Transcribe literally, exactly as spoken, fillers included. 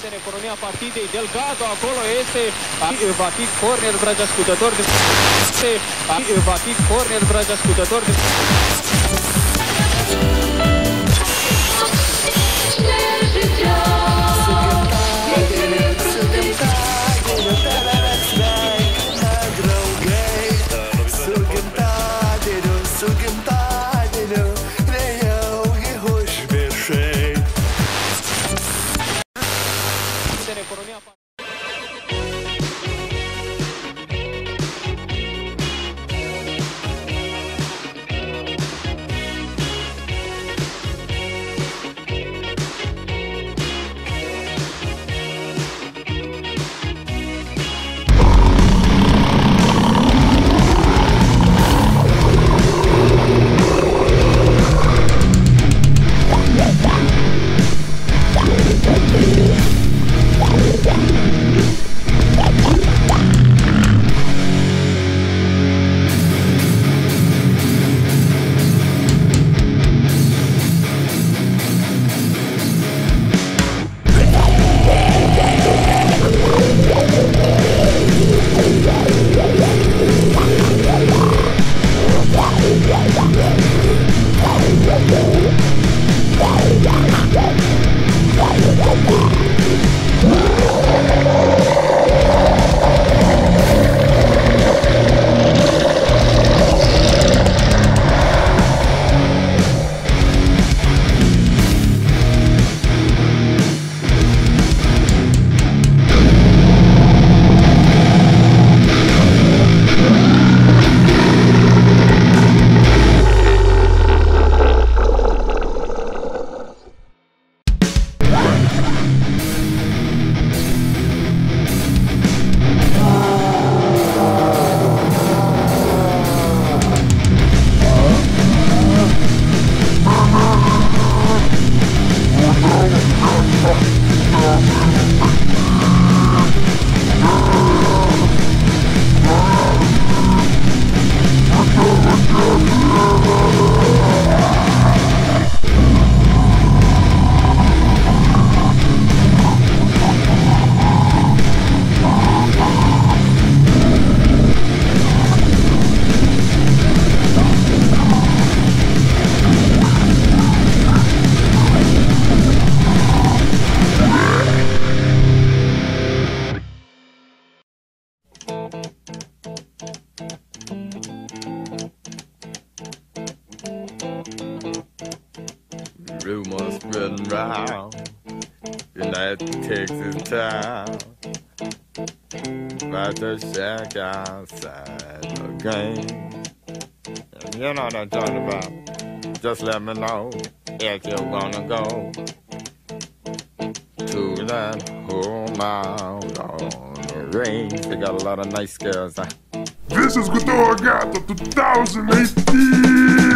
în economia partidei. Delgado acolo este, va fi corner, dragi ascultători. Va fi corner, dragi ascultători. În economia rumors spreading round United Texas town about the shack outside the game. And you know what I'm talking about. Just let me know if you're gonna go to that home out on the range. They got a lot of nice girls. Huh? This is Guitar Gato two thousand eighteen.